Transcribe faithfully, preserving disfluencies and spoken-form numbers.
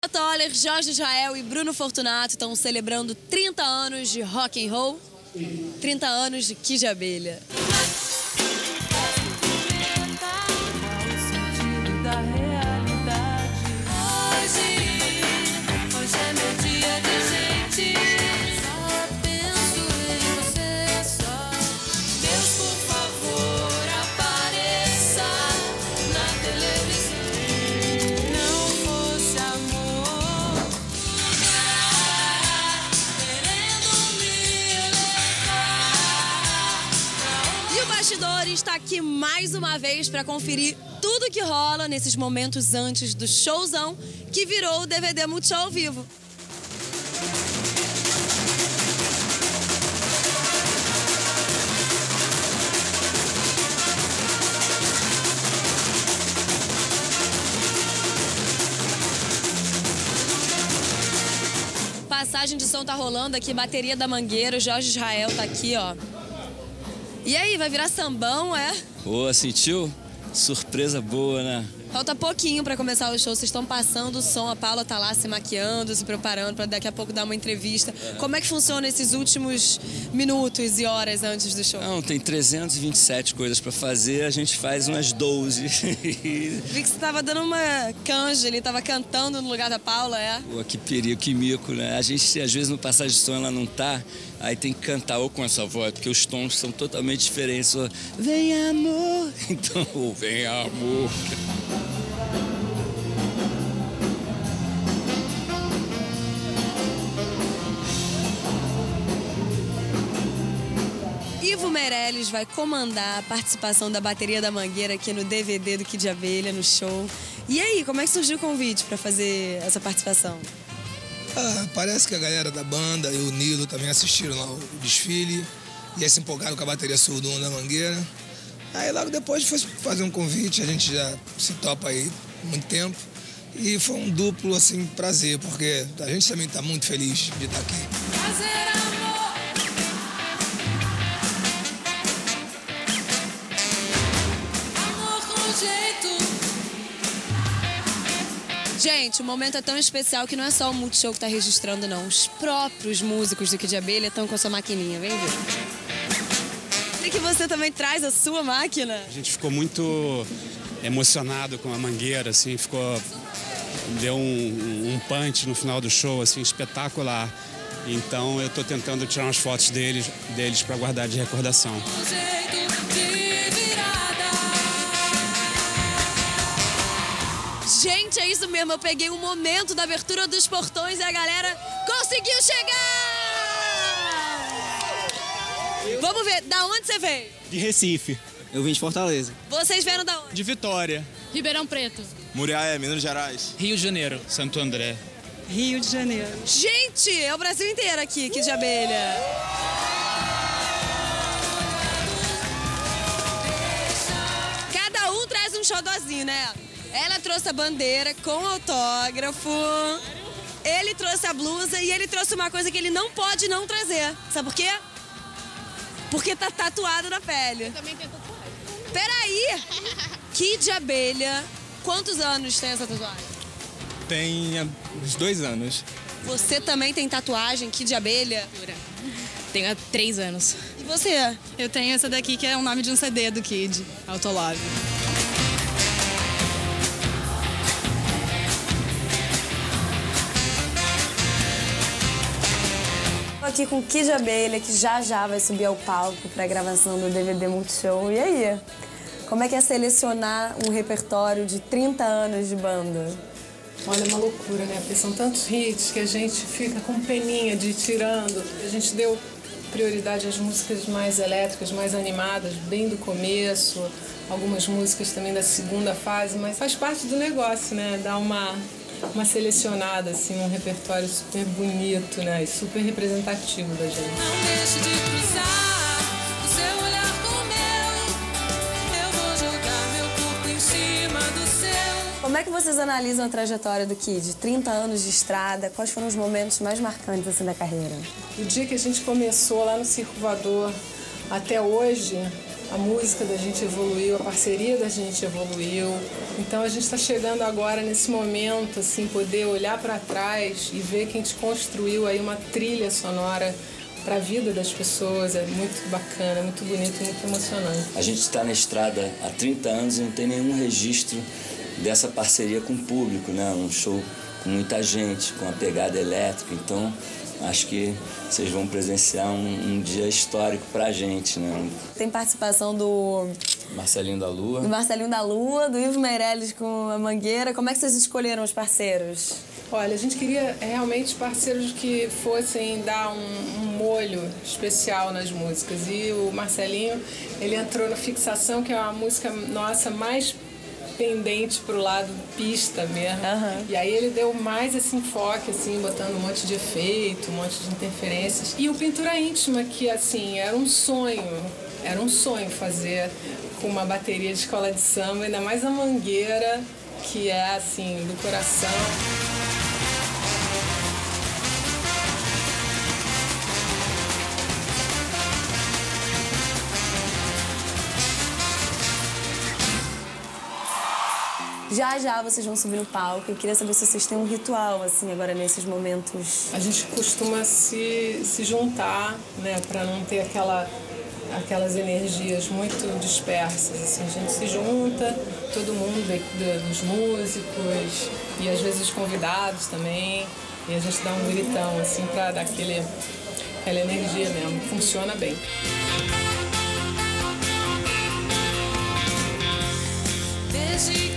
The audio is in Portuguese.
Toller, Jorge Israel e Bruno Fortunato estão celebrando trinta anos de rock and roll, trinta anos de Kid Abelha. Está aqui mais uma vez para conferir tudo que rola nesses momentos antes do showzão que virou o D V D Multishow ao vivo. Passagem de som tá rolando aqui, bateria da Mangueira, o Jorge Israel tá aqui, ó. E aí, vai virar sambão, é? Pô, sentiu? Surpresa boa, né? Falta pouquinho pra começar o show, vocês estão passando o som, a Paula tá lá se maquiando, se preparando pra daqui a pouco dar uma entrevista. É. Como é que funciona esses últimos minutos e horas antes do show? Não, tem trezentas e vinte e sete coisas pra fazer, a gente faz umas doze. Vi que você tava dando uma canja, ele tava cantando no lugar da Paula, é? Pô, que perigo, que mico, né? A gente, às vezes, no passagem de som ela não tá, aí tem que cantar ou com essa voz, porque os tons são totalmente diferentes. Ou, vem amor, então, ou vem amor. Ivo Meirelles vai comandar a participação da bateria da Mangueira aqui no D V D do Kid Abelha, no show. E aí, como é que surgiu o convite para fazer essa participação? Ah, parece que a galera da banda e o Nilo também assistiram lá o desfile e aí se empolgaram com a bateria Surdum da Mangueira. Aí logo depois foi fazer um convite, a gente já se topa aí há muito tempo. E foi um duplo assim, prazer, porque a gente também está muito feliz de estar aqui. Prazer, amor. Amor com jeito. Gente, o momento é tão especial que não é só o Multishow que está registrando, não. Os próprios músicos do Kid Abelha estão com a sua maquininha, vem ver. E que você também traz a sua máquina? A gente ficou muito emocionado com a Mangueira, assim, ficou... deu um, um punch no final do show, assim, espetacular. Então eu estou tentando tirar umas fotos deles, deles para guardar de recordação. Gente, é isso mesmo, eu peguei um momento da abertura dos portões e a galera conseguiu chegar! Vamos ver, da onde você veio? De Recife. Eu vim de Fortaleza. Vocês vieram da onde? De Vitória. Ribeirão Preto. Muriaé, Minas Gerais. Rio de Janeiro, Santo André. Rio de Janeiro. Gente, é o Brasil inteiro aqui, Kid Abelha. Cada um traz um xodózinho, né? Ela trouxe a bandeira com autógrafo. Ele trouxe a blusa e ele trouxe uma coisa que ele não pode não trazer. Sabe por quê? Porque tá tatuado na pele. Eu também tenho tatuagem. Peraí! Kid Abelha, quantos anos tem essa tatuagem? Tem uns dois anos. Você também tem tatuagem, Kid Abelha? Tenho há três anos. E você? Eu tenho essa daqui que é o nome de um C D do Kid, Autolove. Aqui com o Kid Abelha, que já já vai subir ao palco para a gravação do D V D Multishow. E aí? Como é que é selecionar um repertório de trinta anos de banda? Olha, é uma loucura, né? Porque são tantos hits que a gente fica com peninha de ir tirando. A gente deu prioridade às músicas mais elétricas, mais animadas, bem do começo. Algumas músicas também da segunda fase, mas faz parte do negócio, né? Dar uma... uma selecionada, assim, um repertório super bonito, né? E super representativo da gente. Não deixe de cruzar o seu olhar com o meu. Eu vou jogar meu corpo em cima do seu. Como é que vocês analisam a trajetória do Kid? trinta anos de estrada, quais foram os momentos mais marcantes assim da carreira? O dia que a gente começou lá no Circo Voador, até hoje a música da gente evoluiu, a parceria da gente evoluiu. Então a gente está chegando agora nesse momento, assim, poder olhar para trás e ver que a gente construiu aí uma trilha sonora para a vida das pessoas. É muito bacana, muito bonito, muito emocionante. A gente está na estrada há trinta anos e não tem nenhum registro dessa parceria com o público, né? Um show com muita gente, com a pegada elétrica. Então, acho que vocês vão presenciar um, um dia histórico pra gente, né? Tem participação do Marcelinho da Lua. Do Marcelinho da Lua, do Ivo Meirelles com a Mangueira. Como é que vocês escolheram os parceiros? Olha, a gente queria realmente parceiros que fossem dar um, um molho especial nas músicas. E o Marcelinho, ele entrou na Fixação, que é uma música nossa mais pendente pro lado pista mesmo. Uhum. E aí ele deu mais esse enfoque, assim, botando um monte de efeito, um monte de interferências. E o Pintura Íntima, que, assim, era um sonho, era um sonho fazer com uma bateria de escola de samba, ainda mais a Mangueira, que é, assim, do coração. Já já vocês vão subir no palco. Eu queria saber se vocês têm um ritual, assim, agora nesses momentos. A gente costuma se, se juntar, né, para não ter aquela, aquelas energias muito dispersas. Assim, a gente se junta, todo mundo, de, de, dos músicos e às vezes os convidados também. E a gente dá um gritão, assim, para dar aquele, aquela energia mesmo. Funciona bem. Desde